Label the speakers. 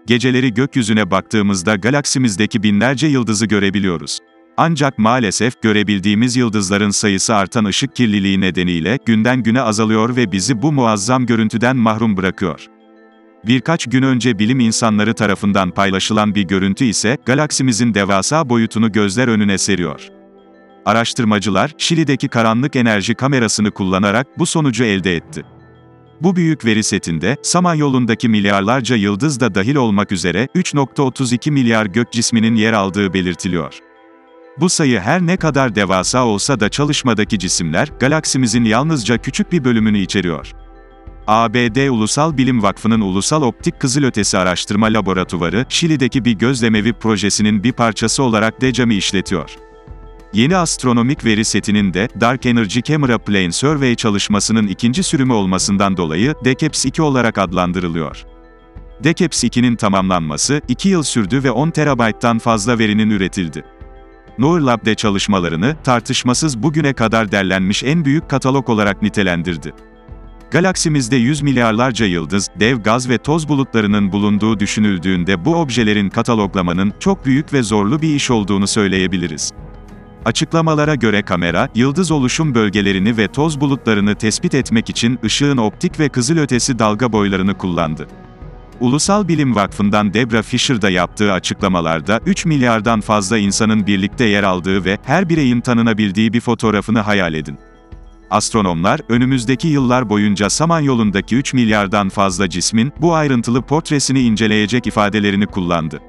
Speaker 1: geceleri gökyüzüne baktığımızda galaksimizdeki binlerce yıldızı görebiliyoruz. Ancak maalesef görebildiğimiz yıldızların sayısı artan ışık kirliliği nedeniyle günden güne azalıyor ve bizi bu muazzam görüntüden mahrum bırakıyor. Birkaç gün önce bilim insanları tarafından paylaşılan bir görüntü ise galaksimizin devasa boyutunu gözler önüne seriyor. Araştırmacılar, Şili'deki karanlık enerji kamerasını kullanarak bu sonucu elde etti. Bu büyük veri setinde, Samanyolu'ndaki milyarlarca yıldız da dahil olmak üzere 3,32 milyar gök cisminin yer aldığı belirtiliyor. Bu sayı her ne kadar devasa olsa da çalışmadaki cisimler, galaksimizin yalnızca küçük bir bölümünü içeriyor. ABD Ulusal Bilim Vakfı'nın Ulusal Optik Kızılötesi Araştırma Laboratuvarı, Şili'deki bir gözlemevi projesinin bir parçası olarak DECAM'ı işletiyor. Yeni astronomik veri setinin de, Dark Energy Camera Plane Survey çalışmasının ikinci sürümü olmasından dolayı, DECAPS-2 olarak adlandırılıyor. DECAPS-2'nin tamamlanması, 2 yıl sürdü ve 10 terabayttan fazla verinin üretildi. NOIR-Lab'de çalışmalarını, tartışmasız bugüne kadar derlenmiş en büyük katalog olarak nitelendirdi. Galaksimizde yüz milyarlarca yıldız, dev gaz ve toz bulutlarının bulunduğu düşünüldüğünde bu objelerin kataloglamanın, çok büyük ve zorlu bir iş olduğunu söyleyebiliriz. Açıklamalara göre kamera, yıldız oluşum bölgelerini ve toz bulutlarını tespit etmek için ışığın optik ve kızılötesi dalga boylarını kullandı. Ulusal Bilim Vakfı'ndan Debra Fisher'da yaptığı açıklamalarda, 3 milyardan fazla insanın birlikte yer aldığı ve her bireyin tanınabildiği bir fotoğrafını hayal edin. Astronomlar, önümüzdeki yıllar boyunca Samanyolu'ndaki 3 milyardan fazla cismin, bu ayrıntılı portresini inceleyecek ifadelerini kullandı.